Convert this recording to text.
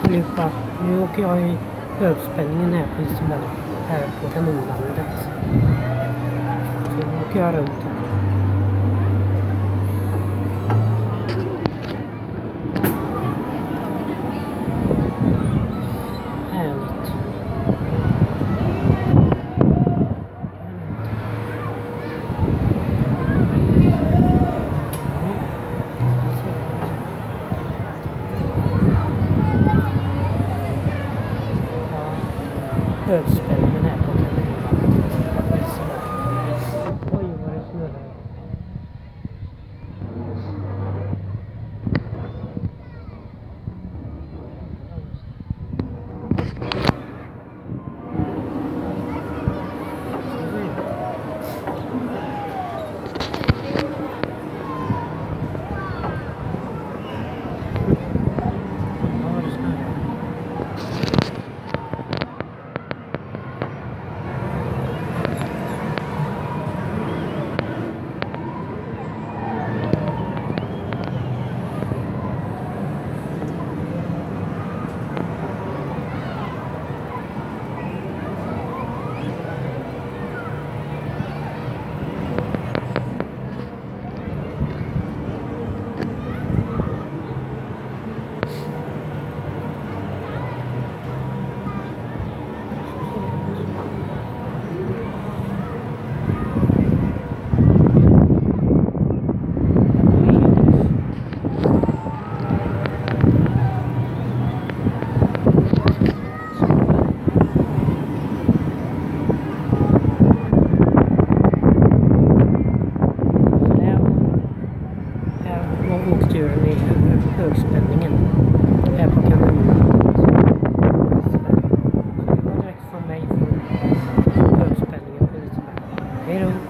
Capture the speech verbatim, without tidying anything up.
allihopa, nu åker jag i högspänningen här på Liseberg, här på Kanonlandet. Så nu åker jag runt här. Härligt. Högspänningen här på Kanonlandet. Oj, vad det snurrar. Åkturen i högspänningen här på Kanonlandet. Det var direkt från mig från högspänningen på Liseberg. Hej då!